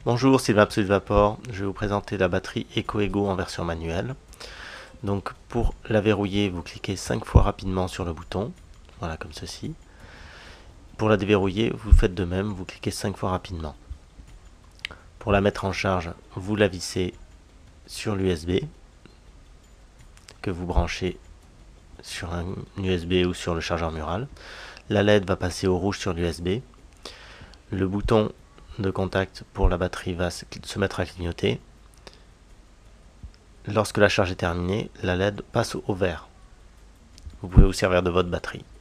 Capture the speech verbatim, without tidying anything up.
Bonjour, Sylvain Absolute Vapor. Je vais vous présenter la batterie EcoEgo en version manuelle. Donc pour la verrouiller, vous cliquez cinq fois rapidement sur le bouton, voilà comme ceci. Pour la déverrouiller, vous faites de même, vous cliquez cinq fois rapidement. Pour la mettre en charge, vous la vissez sur l'U S B que vous branchez sur un U S B ou sur le chargeur mural. La L E D va passer au rouge sur l'U S B. Le bouton de contact pour la batterie va se mettre à clignoter. Lorsque la charge est terminée, la L E D passe au vert. Vous pouvez vous servir de votre batterie.